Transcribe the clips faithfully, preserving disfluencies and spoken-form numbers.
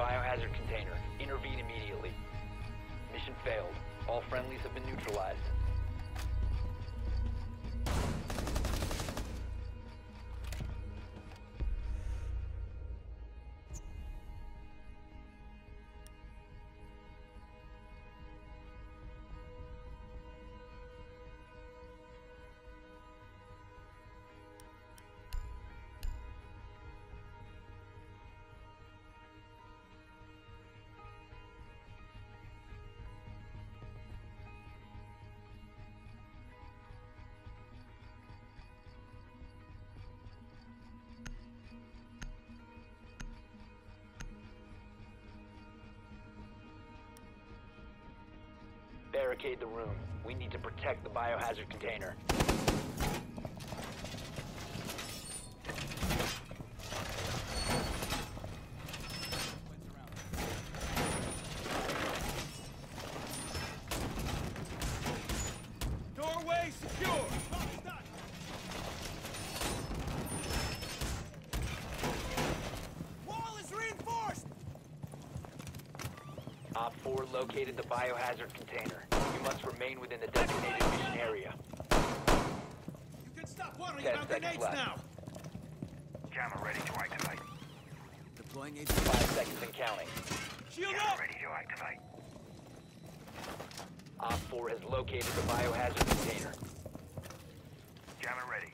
biohazard container. Intervene immediately. Mission failed. All friendlies have been neutralized. Barricade the room. We need to protect the biohazard container. Doorway secure! Wall is reinforced! Op four located the biohazard container. You must remain within the designated mission area. You can stop worrying Ten about seconds grenades left. now! Jammer ready to activate. Deploying a Five seconds and counting. shield Jammer up! ready to activate. Op four has located the biohazard container. Jammer ready.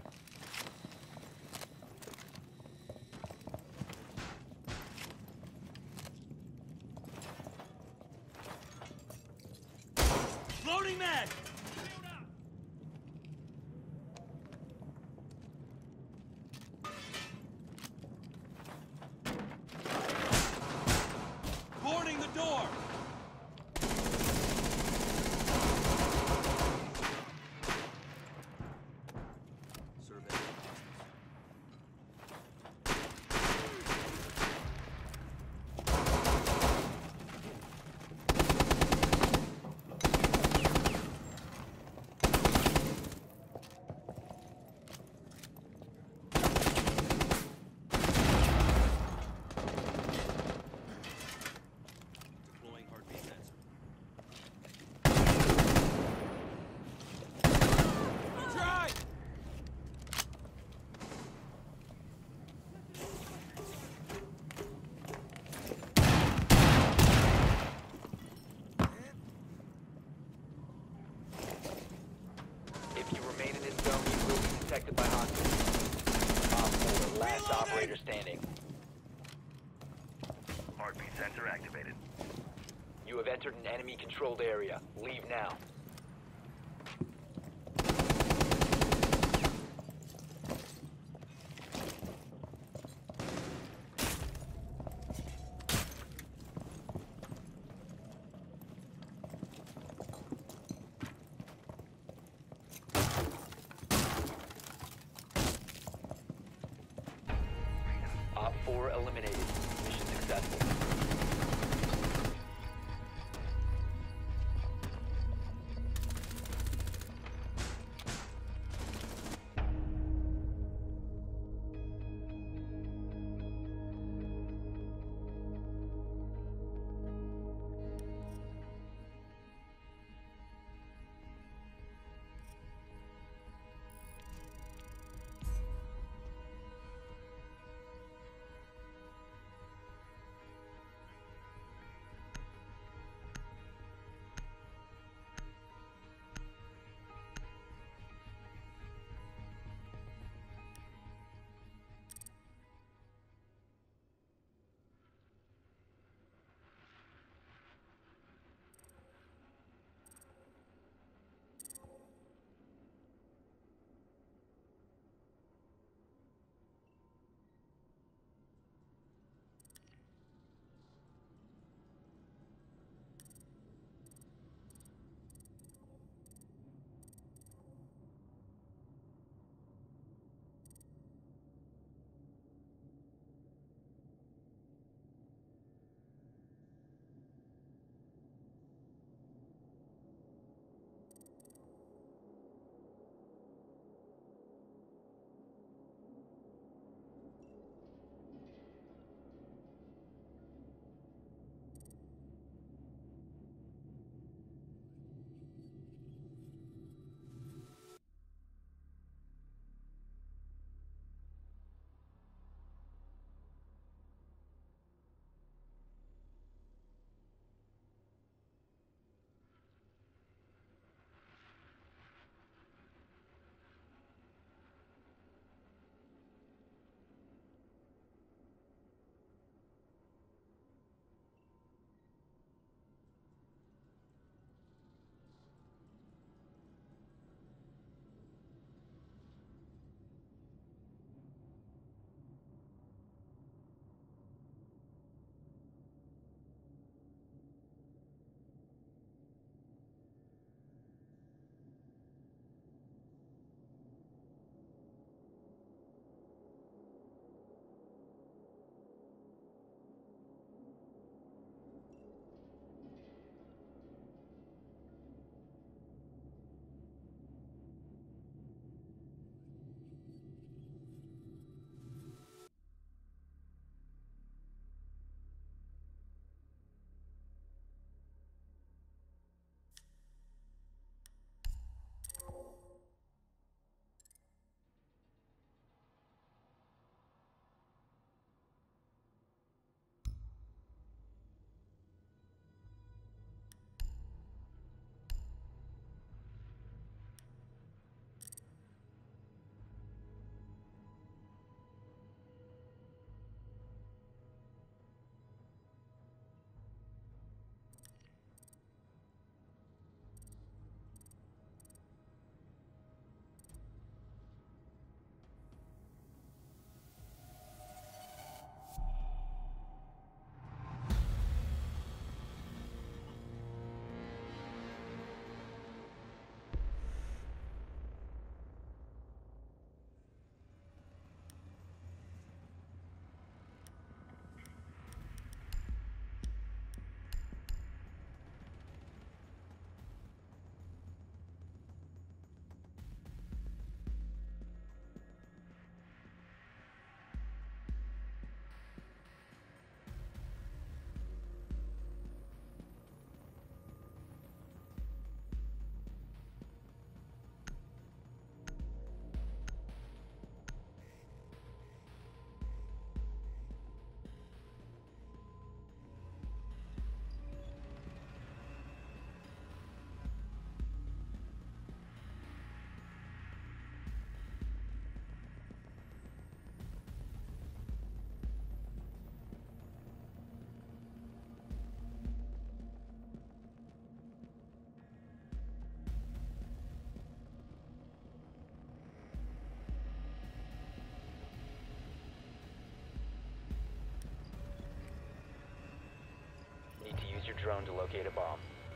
Loading mag! Boarding the door! Survey. Deploying heartbeat sensor. Try! If you remain in this zone, you will be detected by hostiles. Op four, last Reloading! operator standing. Heartbeat sensor activated. You have entered an enemy-controlled area. Leave now. Op four eliminated. Mission successful. drone to locate a bomb.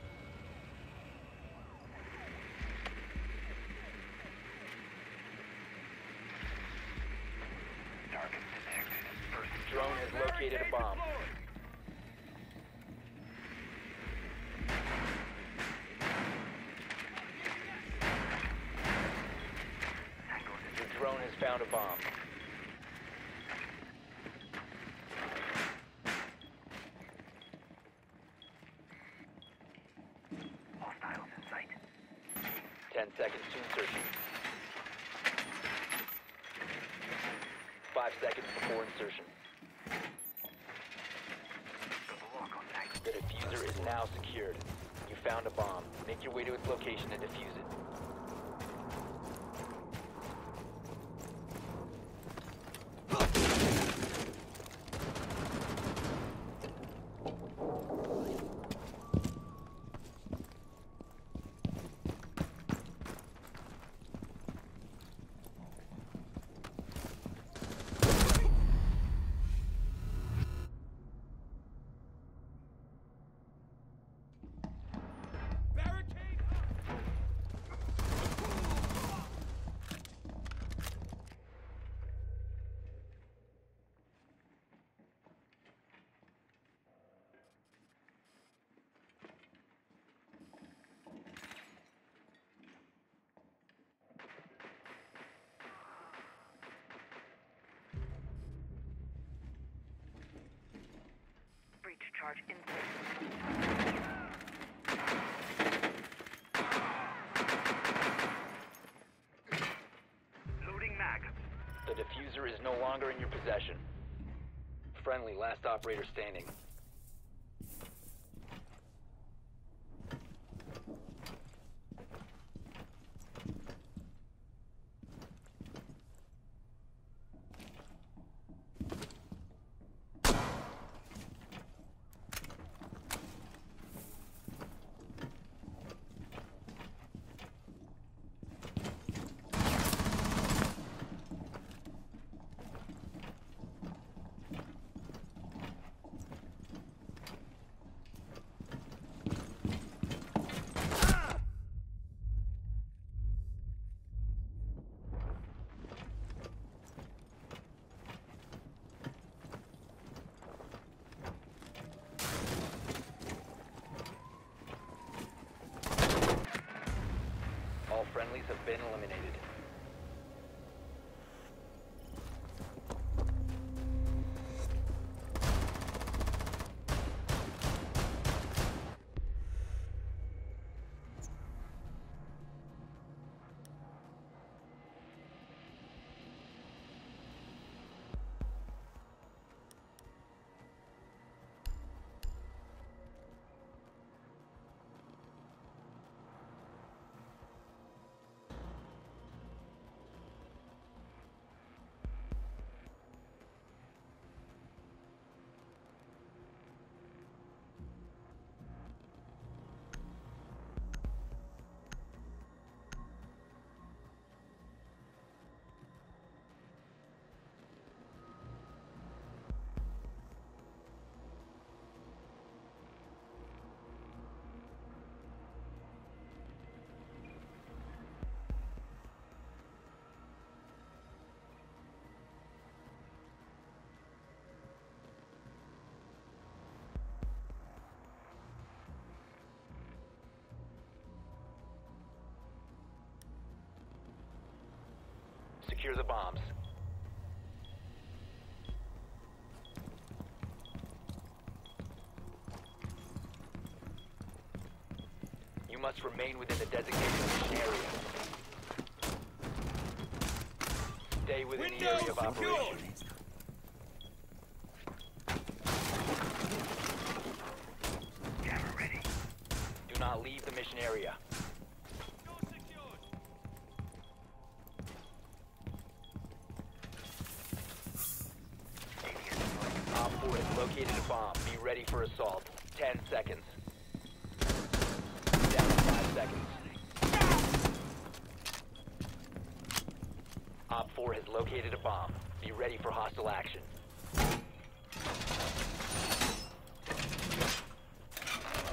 Target detected. First Drone has located a bomb. Tango Your drone has found a bomb. hostiles in sight. Ten seconds to insertion. Five seconds before insertion. Got the lock on tango. The diffuser is now secured. You found a bomb. Make your way to its location and defuse it. Barricade Breach charge in place. Loading mag. The diffuser is no longer in your possession. Friendly, last operator standing. All friendlies have been eliminated. Secure the bombs. You must remain within the designated mission area. Stay within the area of operation. Jammer ready. Do not leave the mission area. Op four has located a bomb. Be ready for assault. Ten seconds. Down to five seconds. Op four has located a bomb. Be ready for hostile action.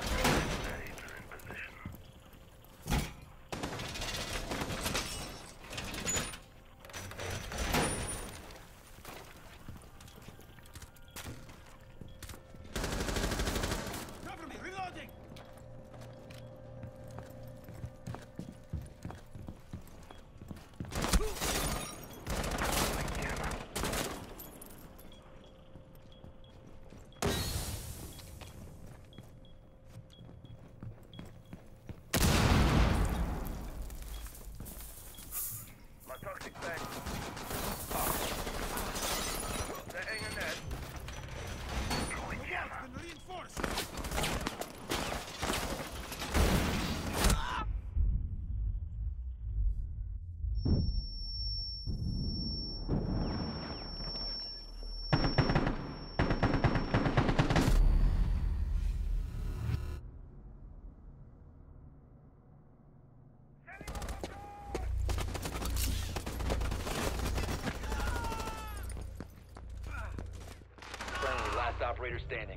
operator standing.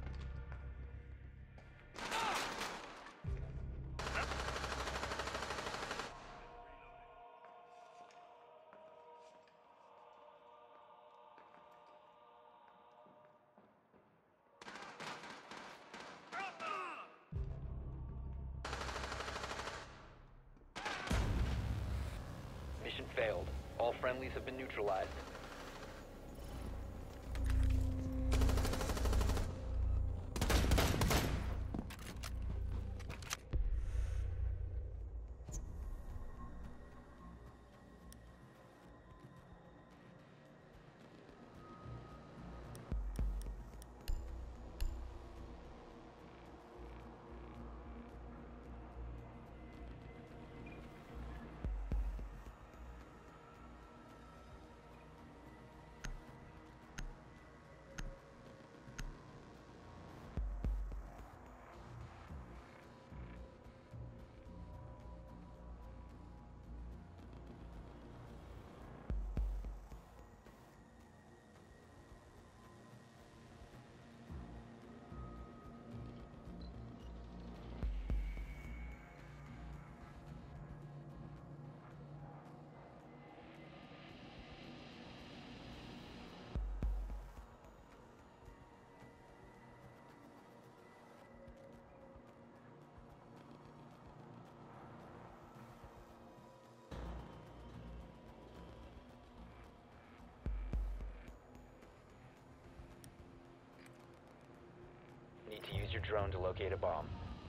Mission failed. All friendlies have been neutralized. Need to use your drone to locate a bomb.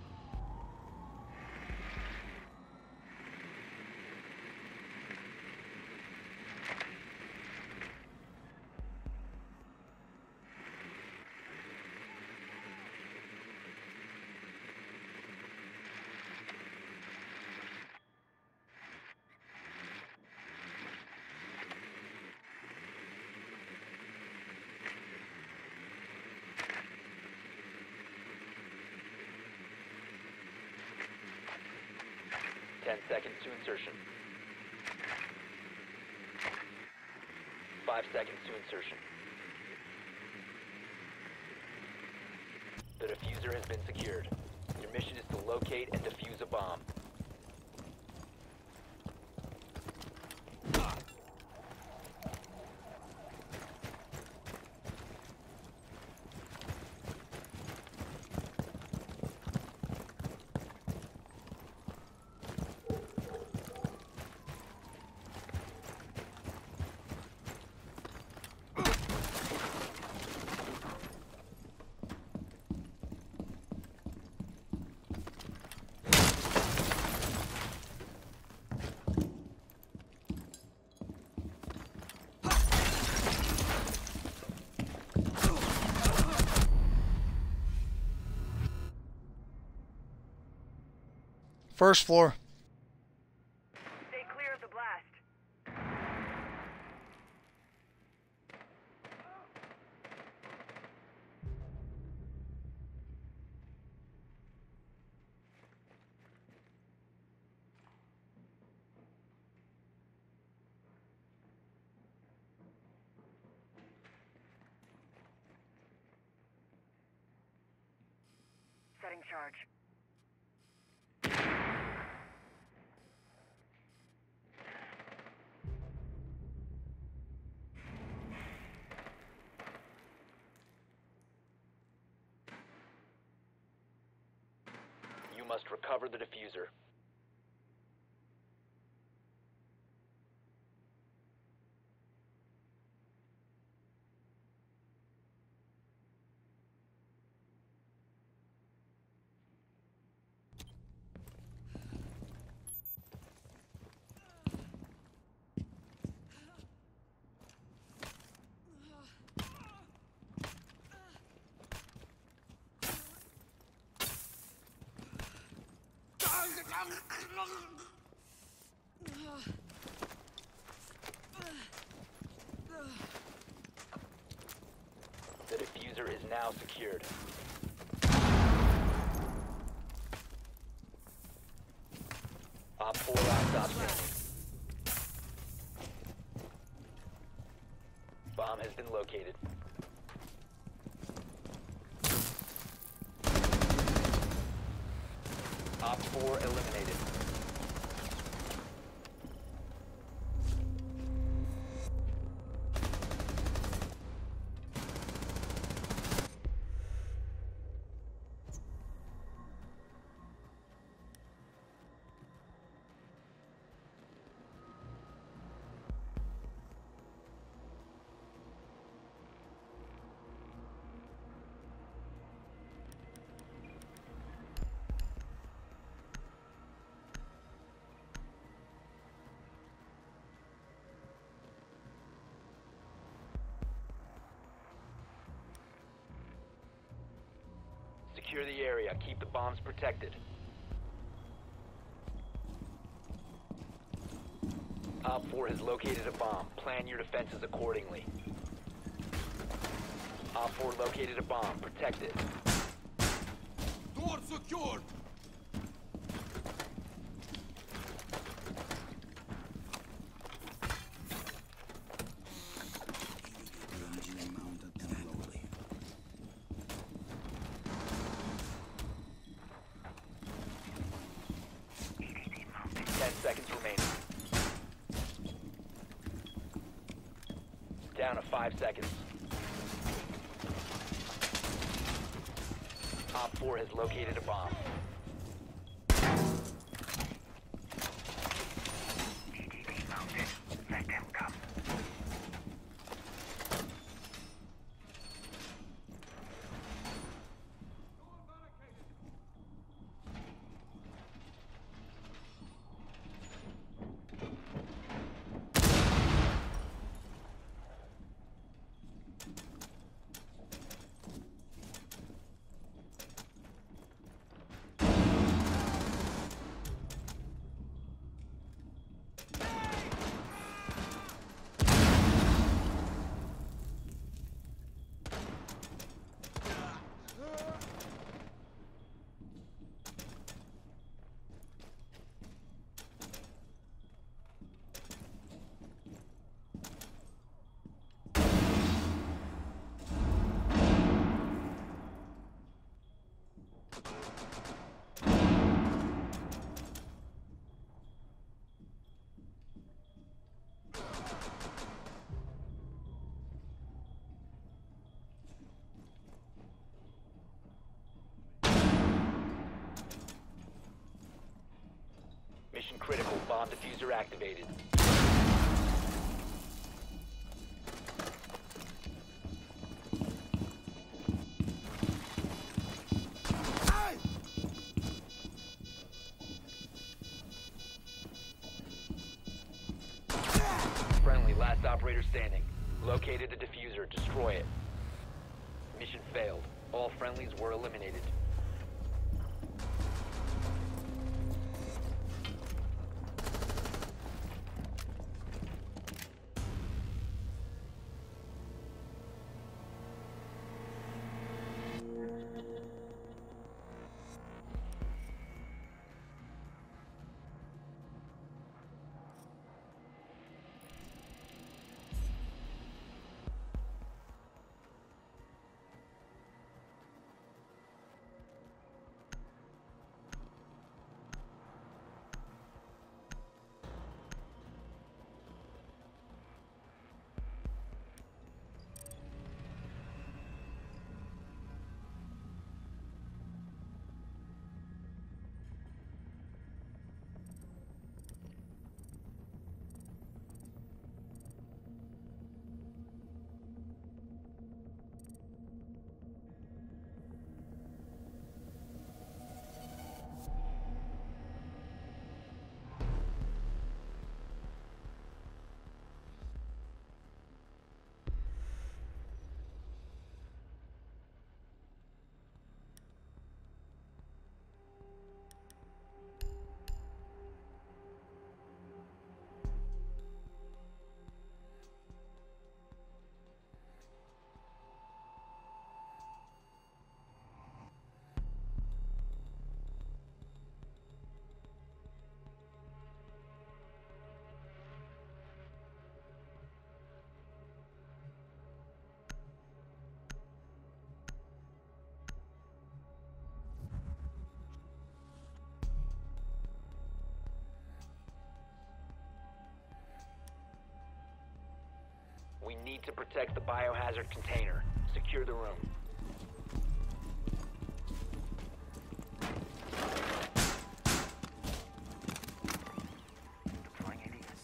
Ten seconds to insertion. Five seconds to insertion. The diffuser has been secured. Your mission is to locate and defuse a bomb. First floor. Stay clear of the blast. Setting charge. You must recover the diffuser. The diffuser is now secured. Op four last stop standing. Bomb has been located. four eliminated. Secure the area. Keep the bombs protected. Op four has located a bomb. Plan your defenses accordingly. Op four located a bomb. Protect it. Door secured! Ten seconds remaining. Down to five seconds. Op four has located a bomb. Let them come. Mission critical. Bomb diffuser activated. Friendly, last operator standing. Located the diffuser. Destroy it. Mission failed. All friendlies were eliminated. We need to protect the biohazard container. Secure the room. Deploying A D S.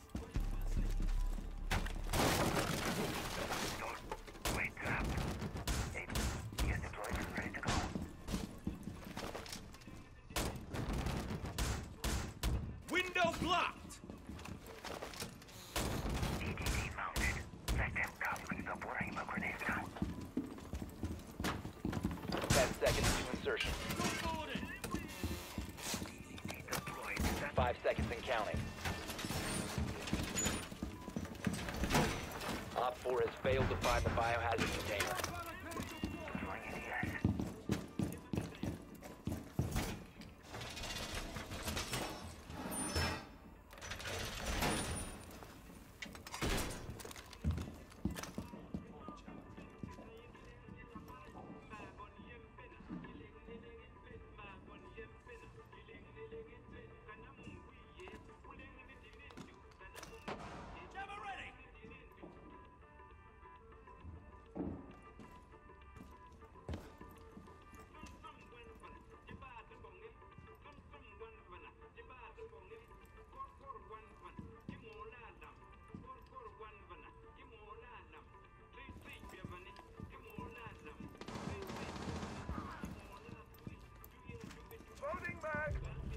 Don't wait up. A D S deployed and ready to go. Window blocked! D D D mounted. Let them come and stop worrying about grenades now. Ten seconds to insertion. D D D deployed. Five seconds and counting. Op four has failed to find the biohazard container. Deploying A D S. Never ready! Loading back!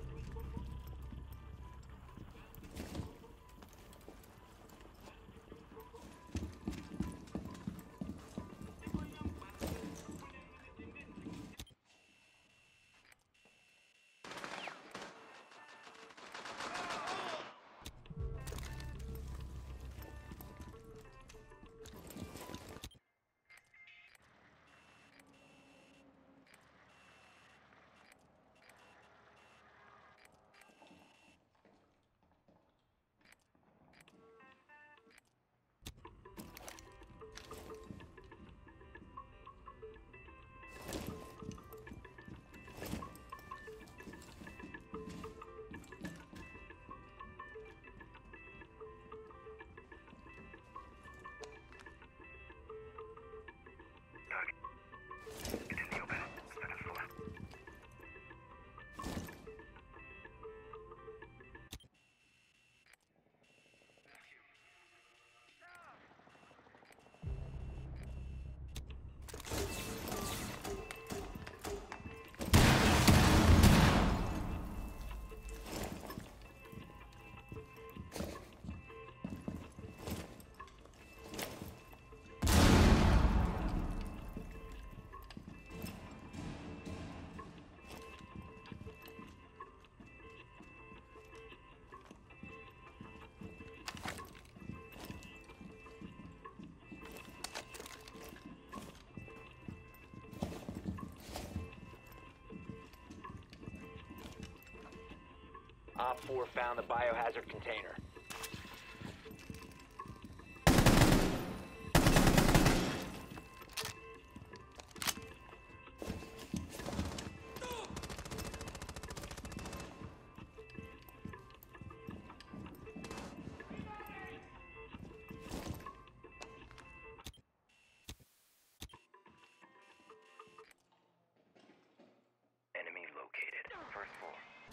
It's in the open. Second floor. Op four found the biohazard container. Enemy located. First floor.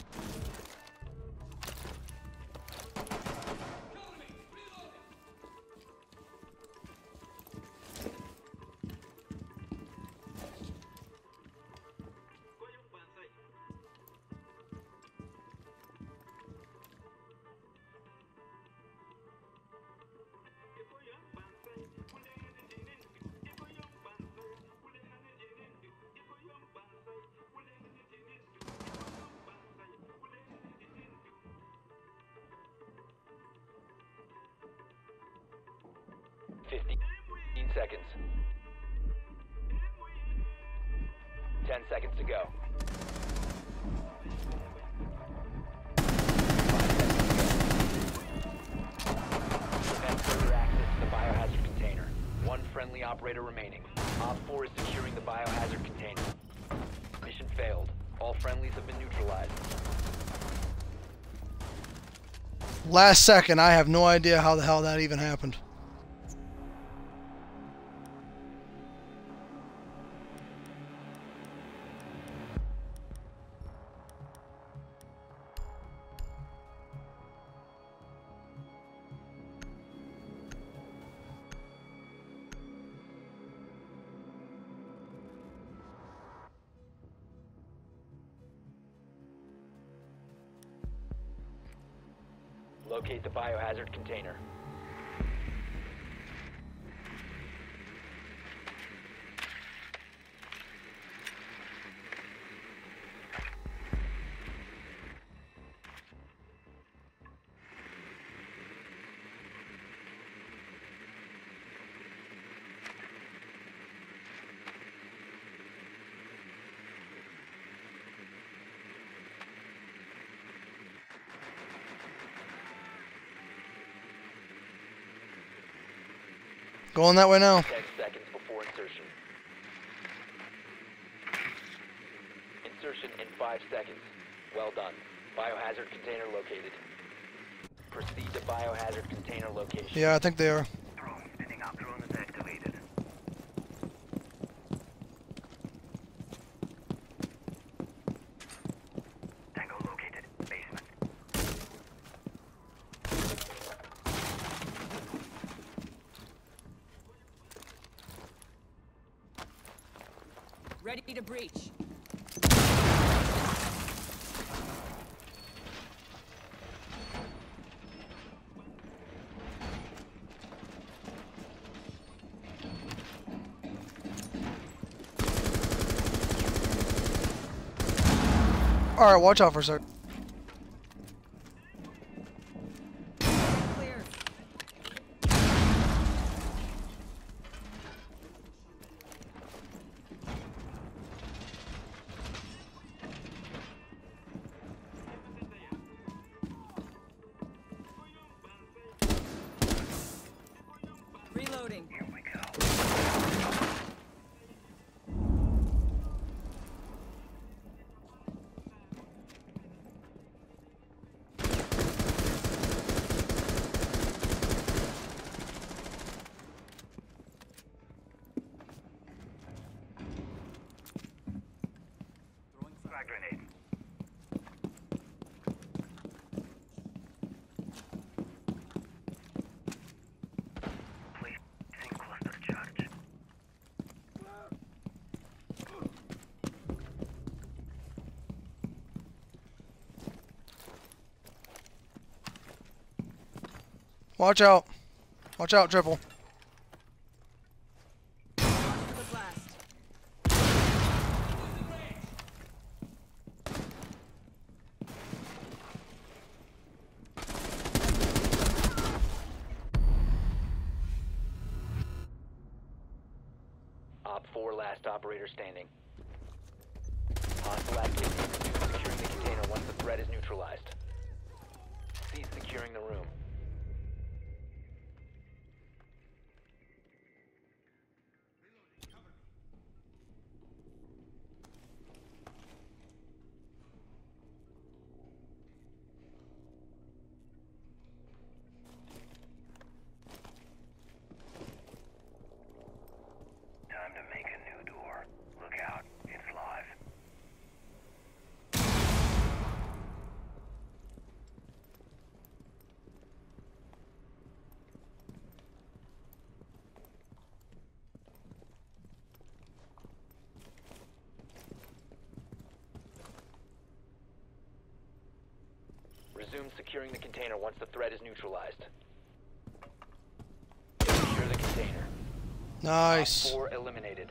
Fifteen seconds. Ten seconds to go. Prevent further access to the biohazard container. One friendly operator remaining. Op four is securing the biohazard container. Mission failed. All friendlies have been neutralized. Last second, I have no idea how the hell that even happened. Locate the biohazard container. Going that way now. Ten seconds before insertion. Insertion in five seconds. Well done. Biohazard container located. Proceed to biohazard container location. Yeah, I think they are. Drone spinning up. Drone is activated. Tango located. Basement. Ready to breach. Alright, watch out for a sec. Clear. Reloading. Here we go. Frag grenade. Placing cluster charge. Watch out. Watch out, triple. For the blast. Op four, last operator standing. Hostile activity. Resume securing the container once the threat is neutralized. Cease securing the room. Time to make a new door. Look out. It's live. Resume securing the container once the threat is neutralized. Secure the container. Nice. Op four eliminated.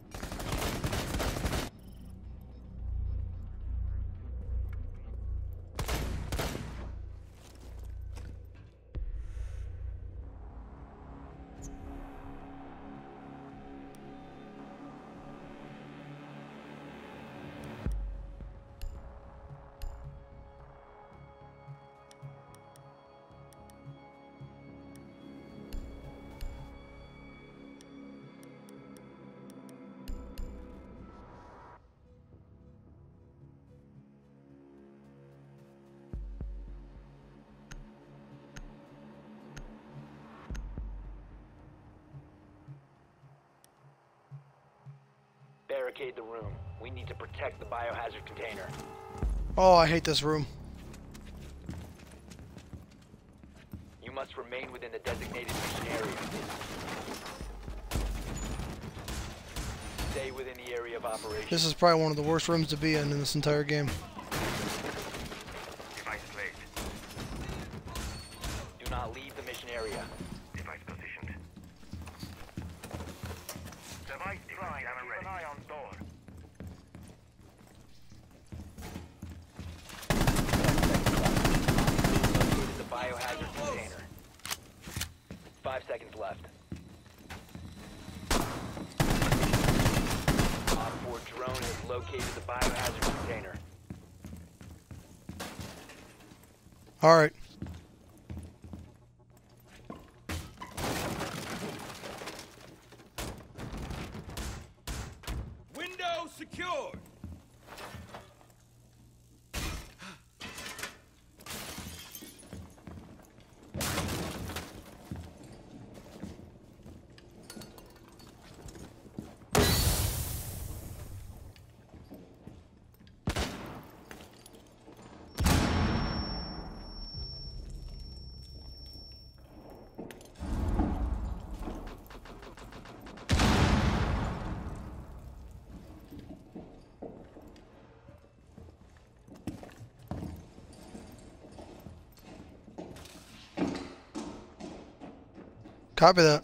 Barricade the room. We need to protect the biohazard container. Oh, I hate this room. You must remain within the designated mission area. Stay within the area of operation. This is probably one of the worst rooms to be in in this entire game. Device placed. Nice try. Keep an eye on door. Located the biohazard container. Five seconds left. Op four drone has located the biohazard container. All right. Window secured. Copy that.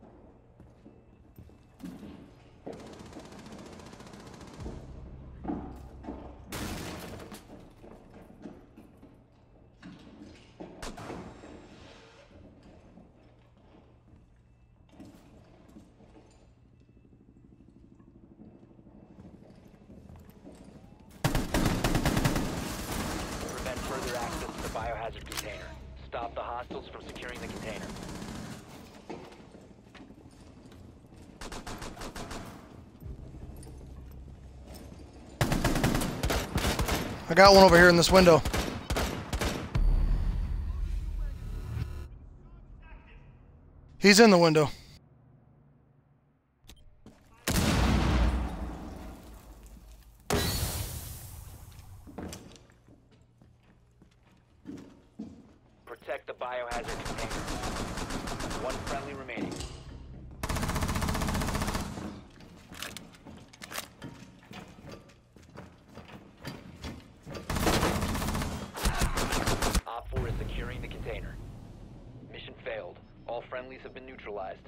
Prevent further access to the biohazard container. Stop the hostiles from securing the container. I got one over here in this window. He's in the window. Protect the biohazard container. One friendly remaining. Op four is securing the container. Mission failed. All friendlies have been neutralized.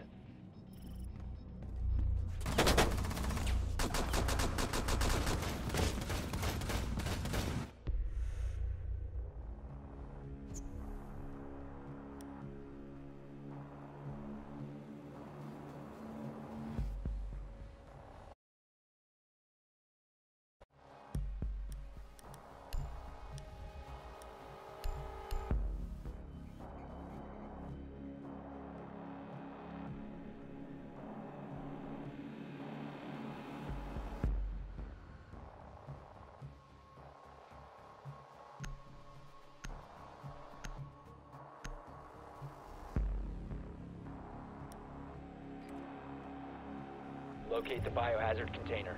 Locate the biohazard container.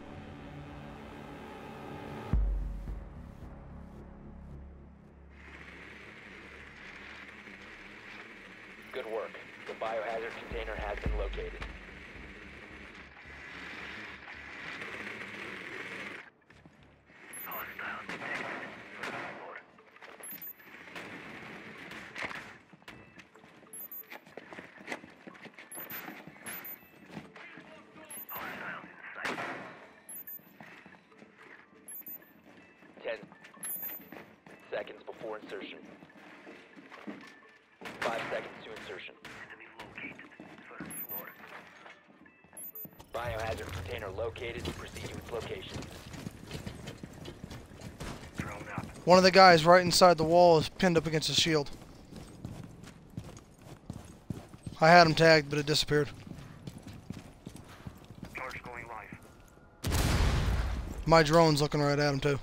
Good work. The biohazard container has been located. Hostile detected. First floor. Hostiles in sight. Ten seconds before insertion. Five seconds to insertion. Enemy located. First floor. Biohazard container located. Proceed to its location. Drone up. One of the guys right inside the wall is pinned up against his shield. I had him tagged, but it disappeared. Charge going live. My drone's looking right at him too.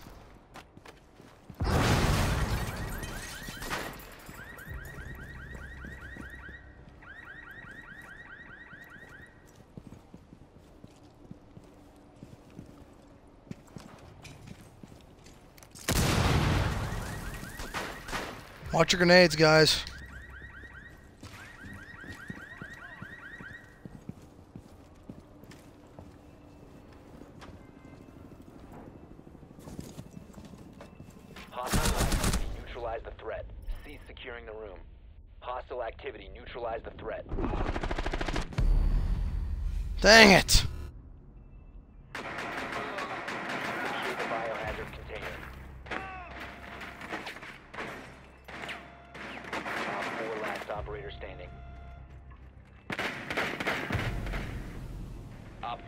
Watch your grenades, guys. Hostile activity. Neutralize the threat. Cease securing the room. Hostile activity. Neutralize the threat. Dang it!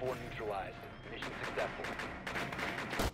four neutralized. Mission successful.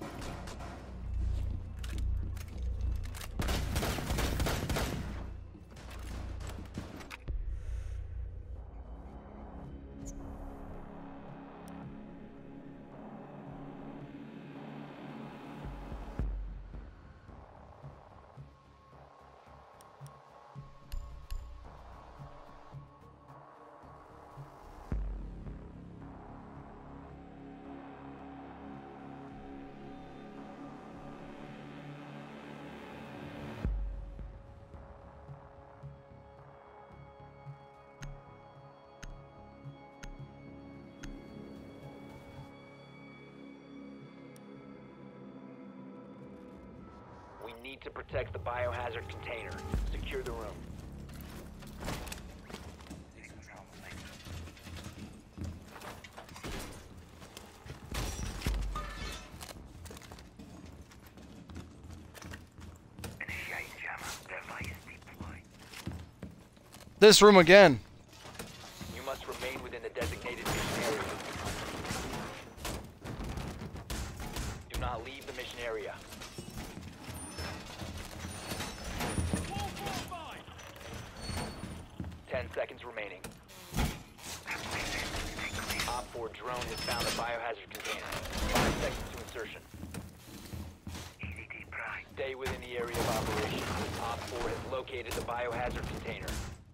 We need to protect the biohazard container. Secure the room. Initiate jammer. Device deployed. This room again. You must remain within the designated mission area. Do not leave the mission area. Ten seconds remaining. Op four drone has found the biohazard container. Five seconds to insertion. E D D prime. Stay within the area of operation. Op four has located the biohazard container.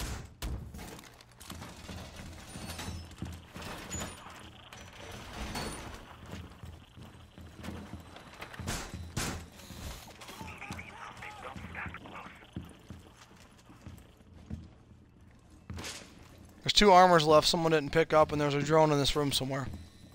Don't stand close. There's two armors left someone didn't pick up, and there's a drone in this room somewhere.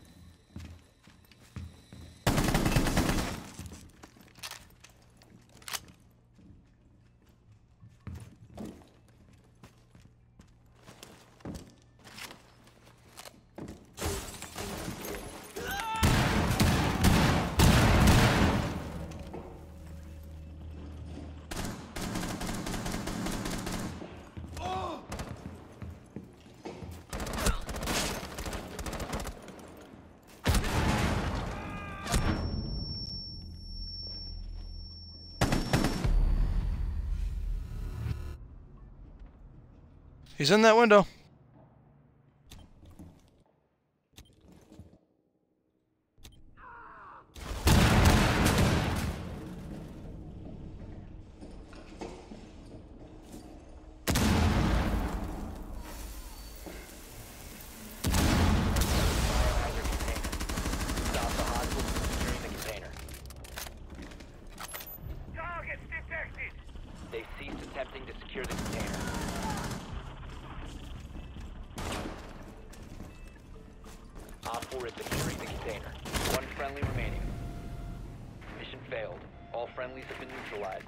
He's in that window. Biohazard container. Stop the hostile from securing the container. Targets detected. They ceased attempting to secure the container. Op four is securing the container. One friendly remaining. Mission failed. All friendlies have been neutralized.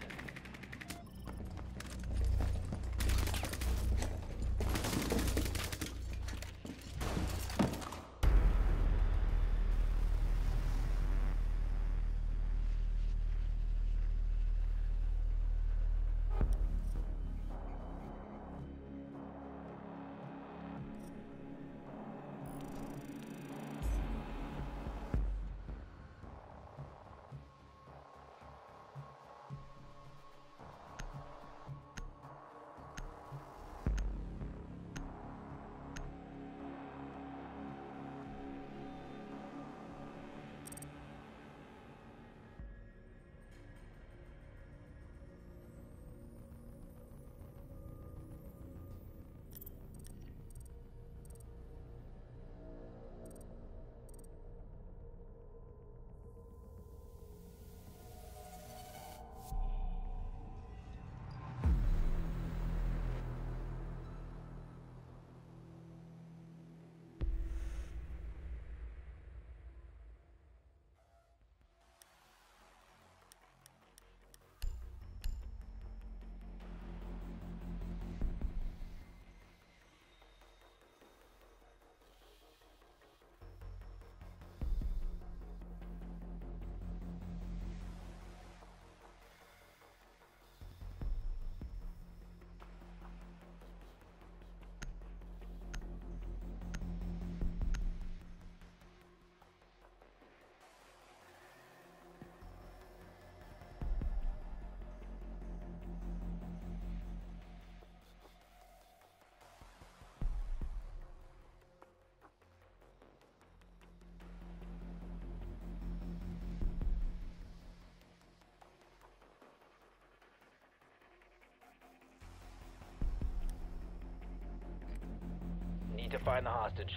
need to find the hostage.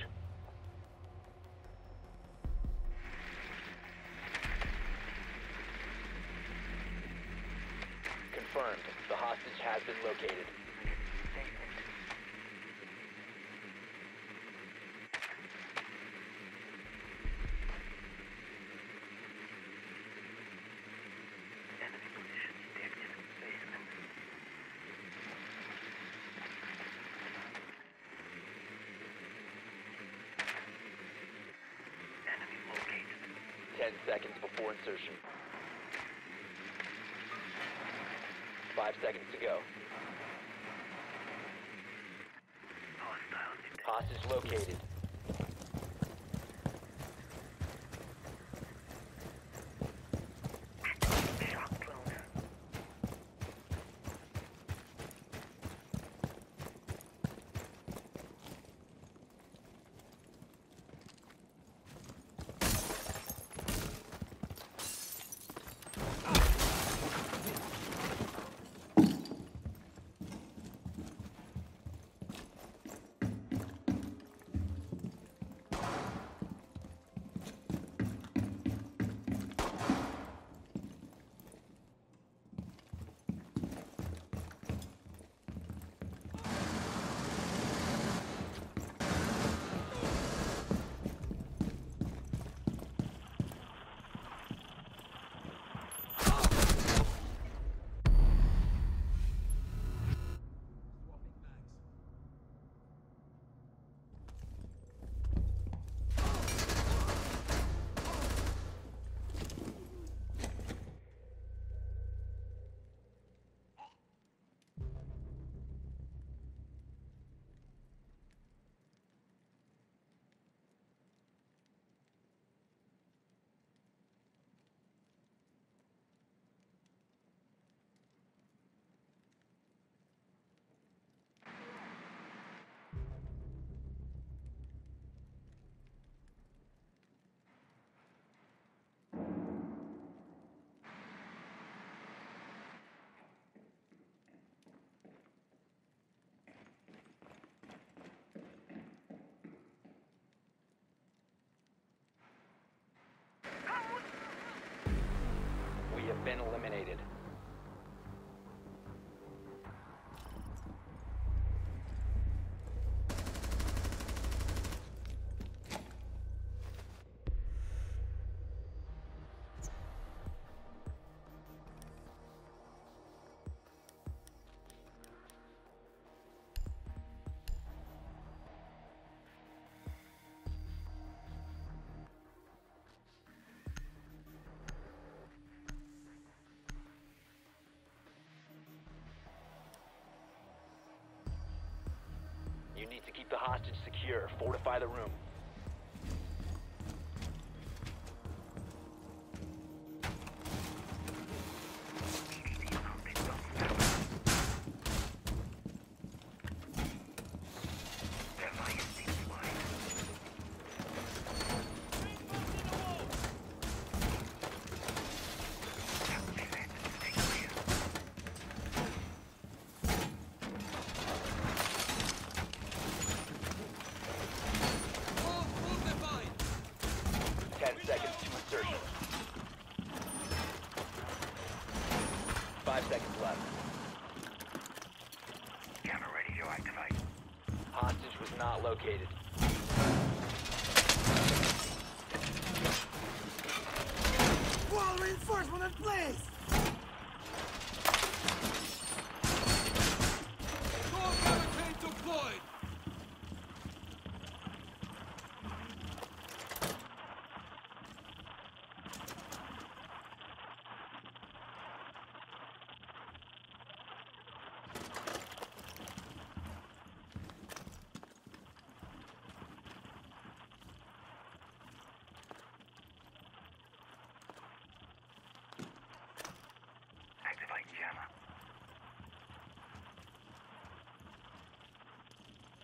Confirmed. The hostage has been located. Enemy position detected. Basement. Enemy located. Ten seconds before insertion. Five seconds to go. Hostile detected. Hostage located. Shock drone. We have been eliminated. You need to keep the hostage secure. Fortify the room. Ten seconds to insertion. Five seconds left. Camera ready to activate. Hostage was not located. Wall reinforcement in place! Door barricade deployed! Activate jammer.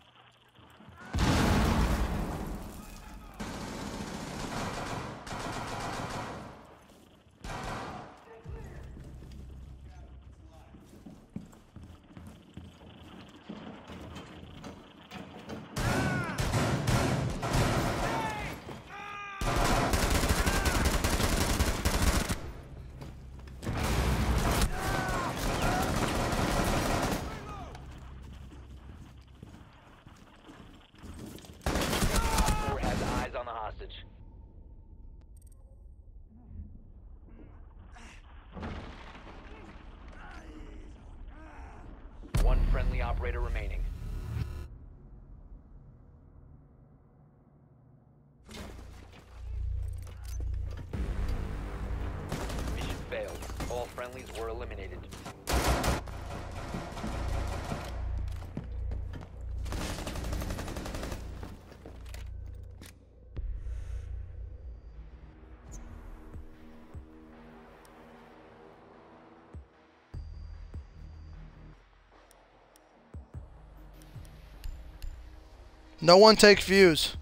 hostage. One friendly operator remaining. Mission failed. All friendlies were eliminated. No one take fuse.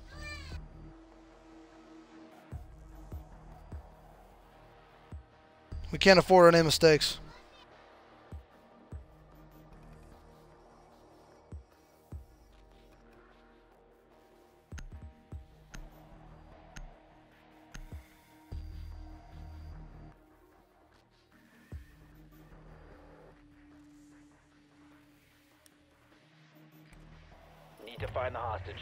We can't afford any mistakes. Need to find the hostage.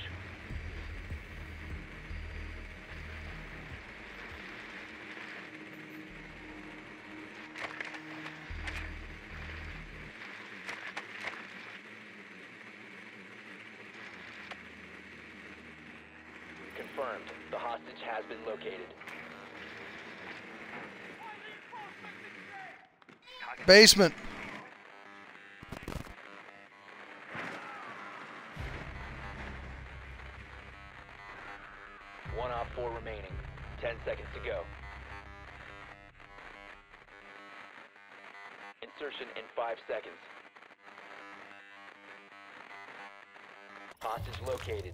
Confirmed. The hostage has been located. Basement. One op four remaining. Ten seconds to go. Insertion in five seconds. Hostage located.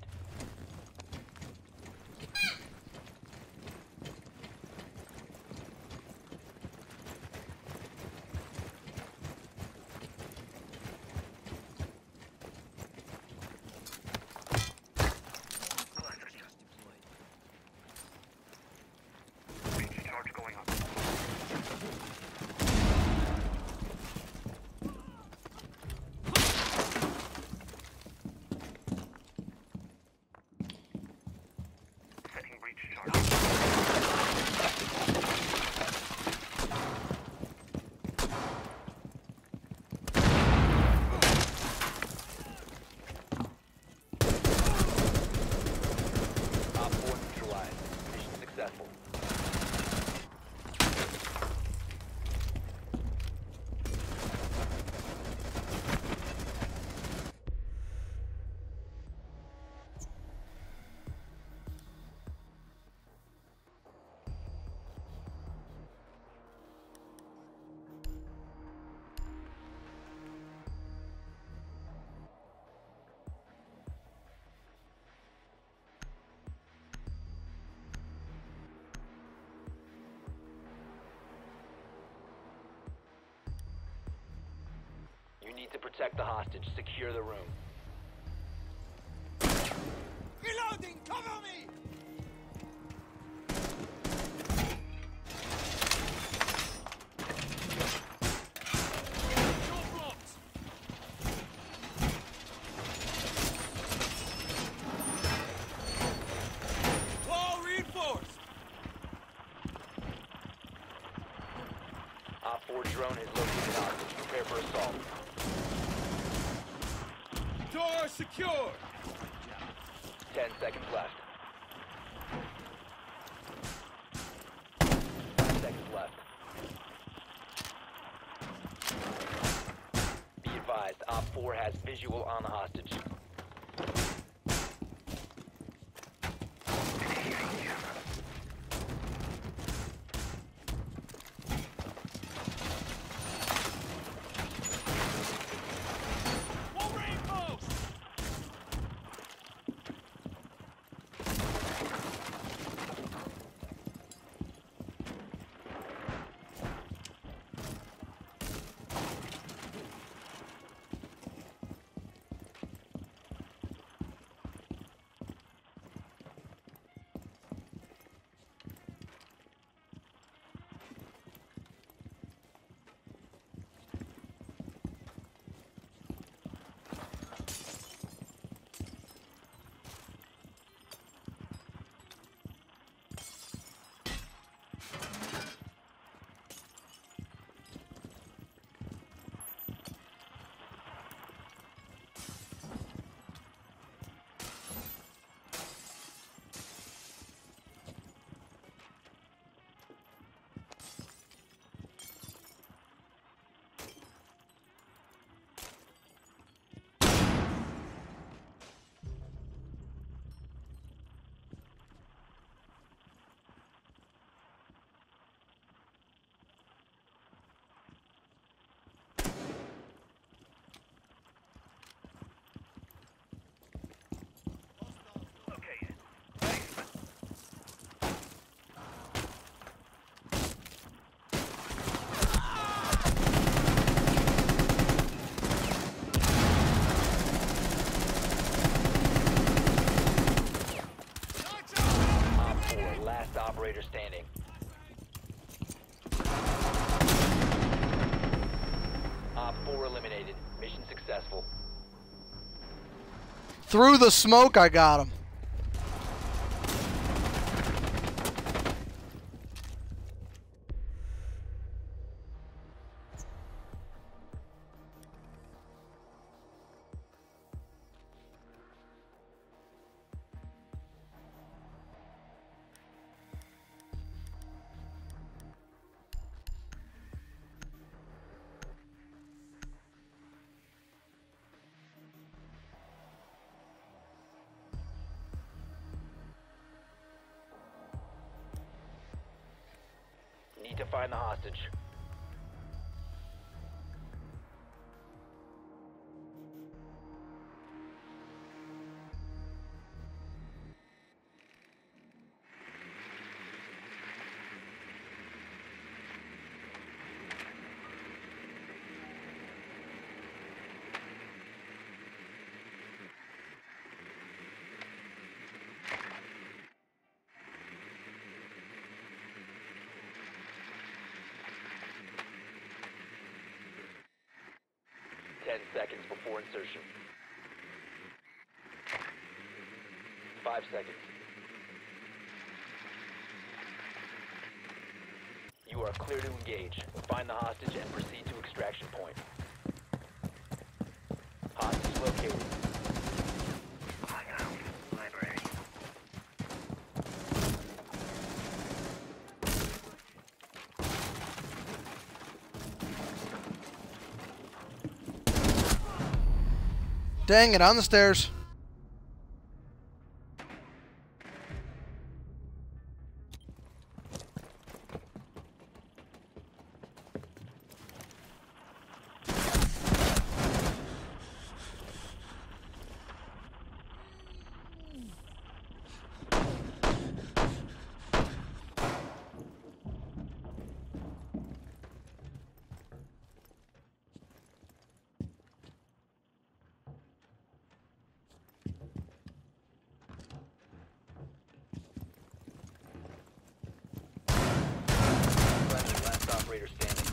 Breach charge going up. Setting breach charge. Op four neutralized. Mission successful. You need to protect the hostage. Secure the room. Reloading! Cover me! Door blocked! Wall reinforced! Op four drone has located hostage. Prepare for assault. Door secured! Ten seconds left. Five seconds left. Be advised, Op four has visual on the hostage. Wall reinforced! operator standing. Op four eliminated. Mission successful. Through the smoke, I got him. Need to find the hostage. Ten seconds before insertion. Five seconds. You are clear to engage. Find the hostage and proceed to extraction point. Hostage located. Hideout. Library. Dang it, on the stairs. Friendly, last operator standing.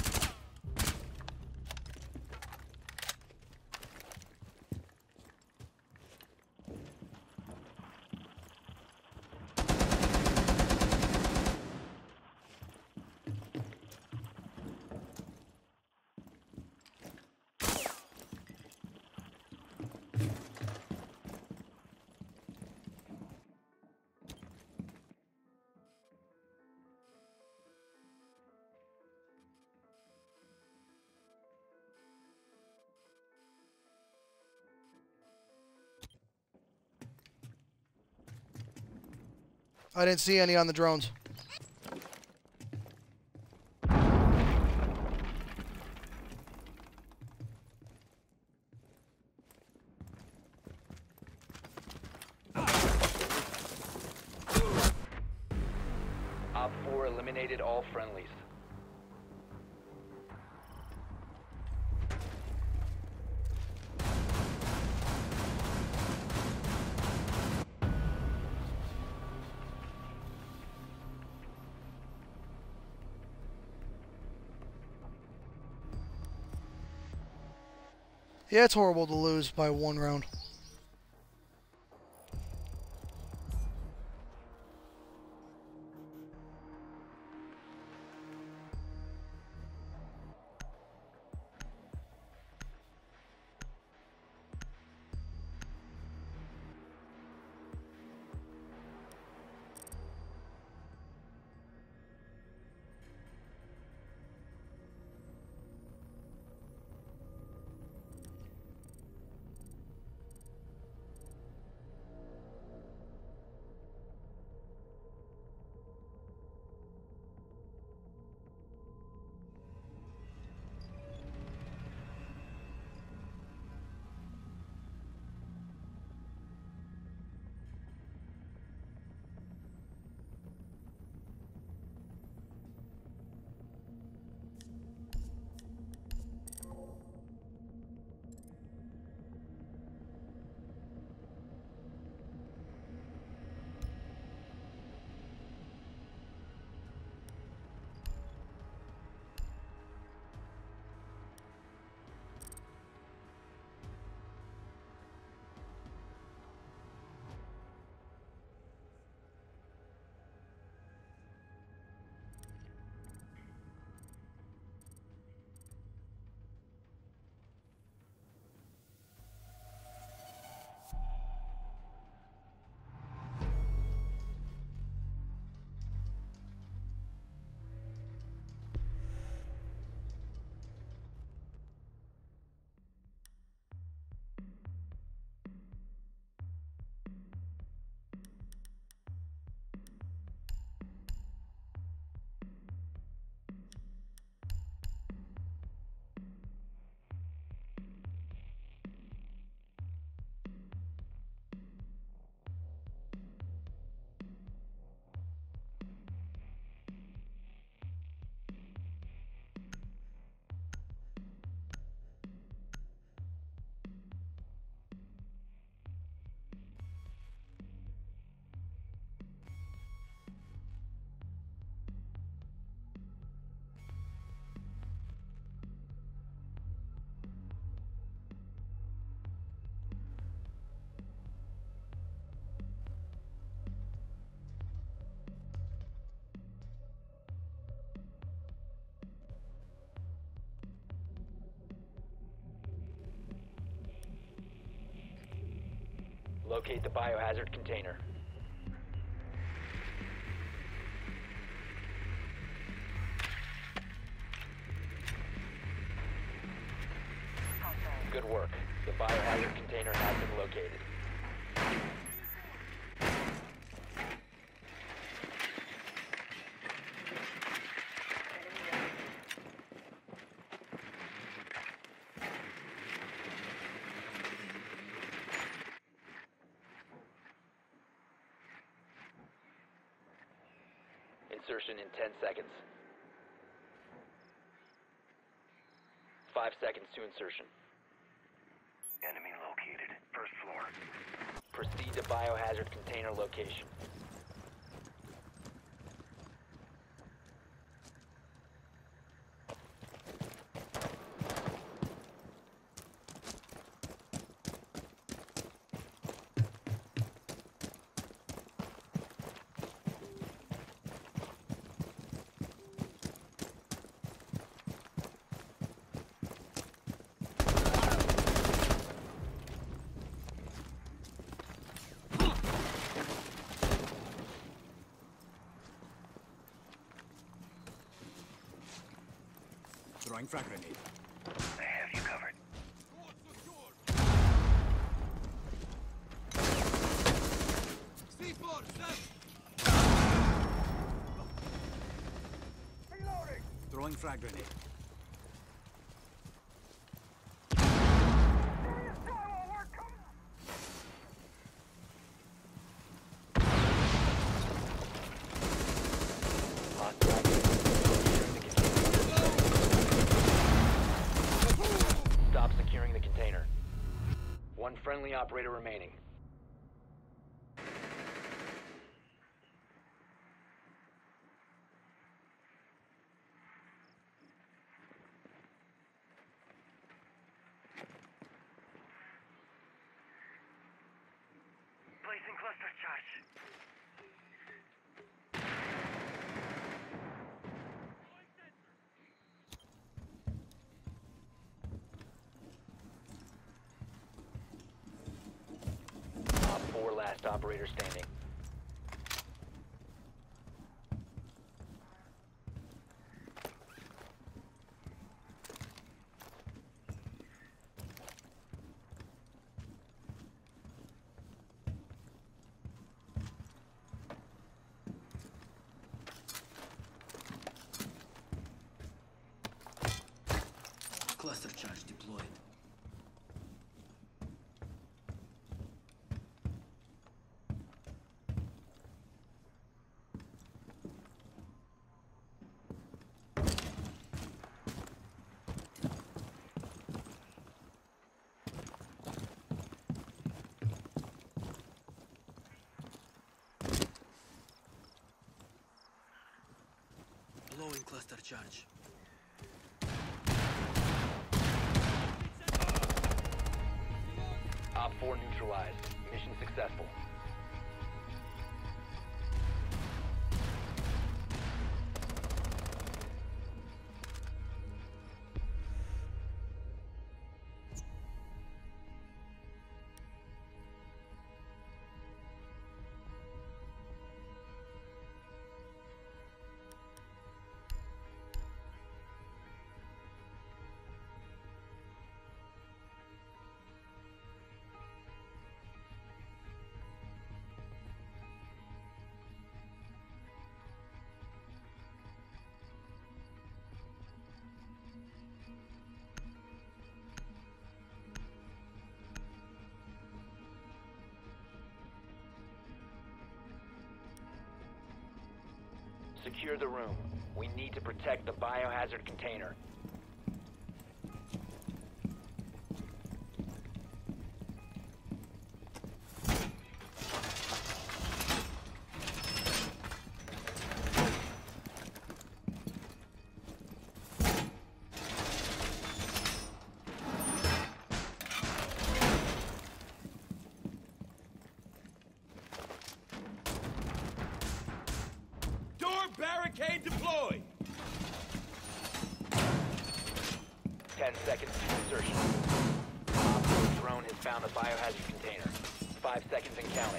I didn't see any on the drones. Op four eliminated all friendlies. Yeah, it's horrible to lose by one round. Locate the biohazard container. Good work. The biohazard container has been located. Insertion in ten seconds. Five seconds to insertion. Enemy located. First floor. Proceed to biohazard container location. Throwing frag grenade. I have you covered. C four, set! Reloading! Throwing frag grenade. Stop securing the container. One friendly operator remaining. Placing cluster charge. Op four last operator standing. Cluster charge deployed. Blowing cluster charge. Op four neutralized. Mission successful. Secure the room. We need to protect the biohazard container. Barricade deployed! Ten seconds to insertion. Op four drone has found the biohazard container. Five seconds and counting.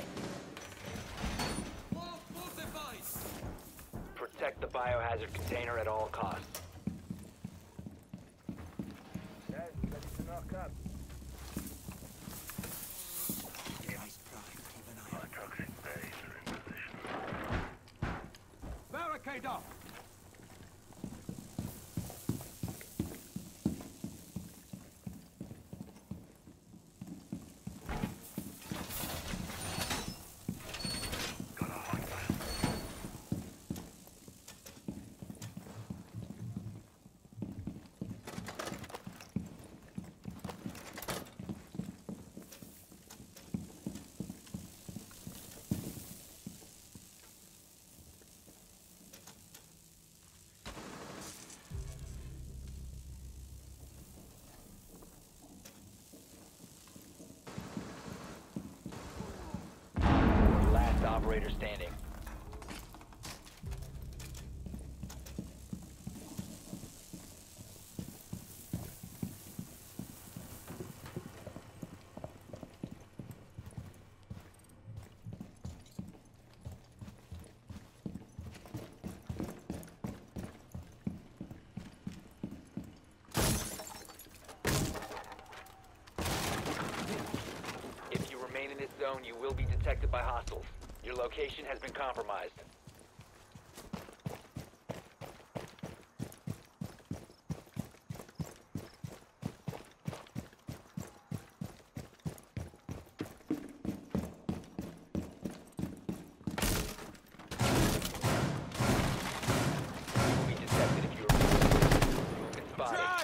More fortified! Protect the biohazard container at all costs. Guys, ready to knock up. Nice prime, keep an eye Our on. toxic bays are in position. Barricade up! Got a hostile. Last operator standing. If you remain in this zone, you will be detected by hostiles. Your location has been compromised. You will be detected if you are movement spotted. Try!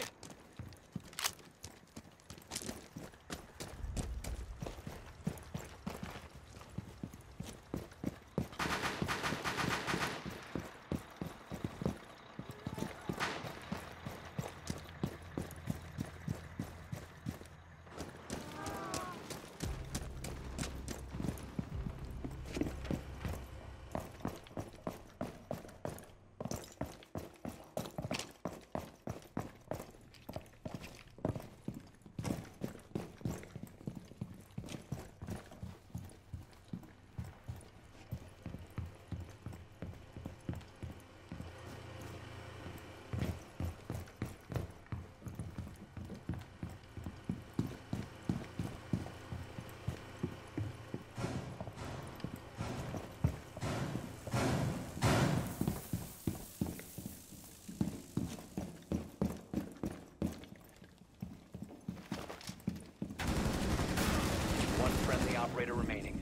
One friendly operator remaining.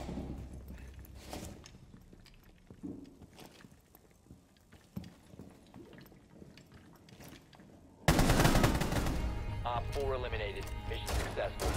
Op four eliminated. Mission successful.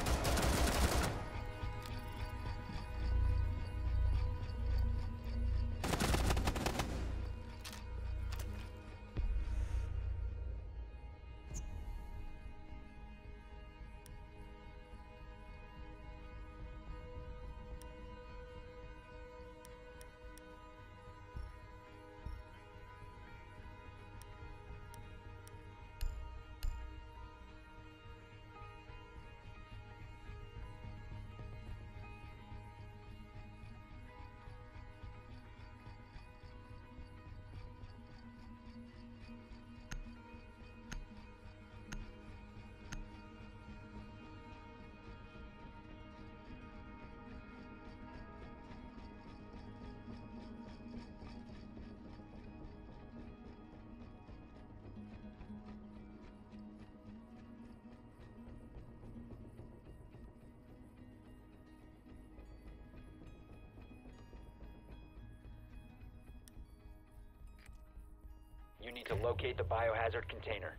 You need to locate the biohazard container.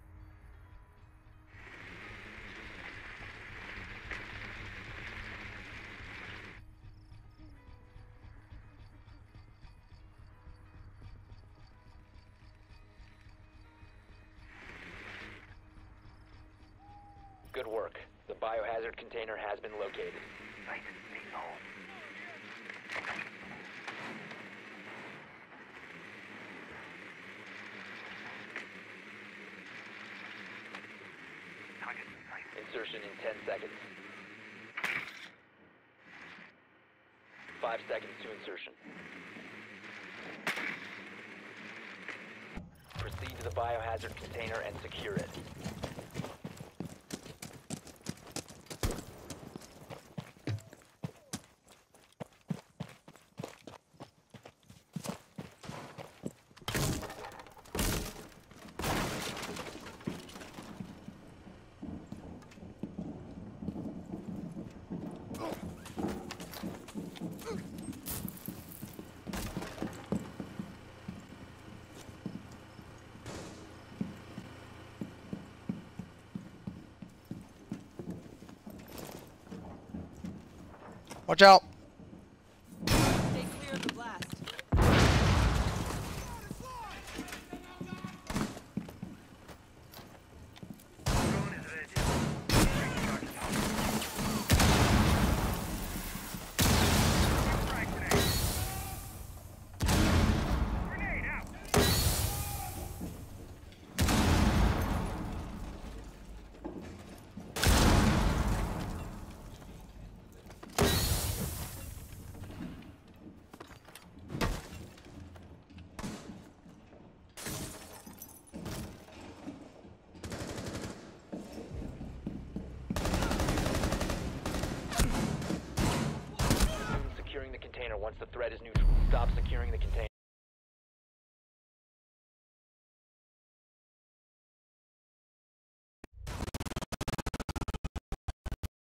Good work. The biohazard container has been located. Right, lead home. Target in sight. Insertion in ten seconds. Five seconds to insertion. Proceed to the biohazard container and secure it. Watch out. Stay clear of the blast. Drone is ready. Recharge now. Strike grenade. Grenade out. Securing the container once the threat is neutral. Stop securing the container.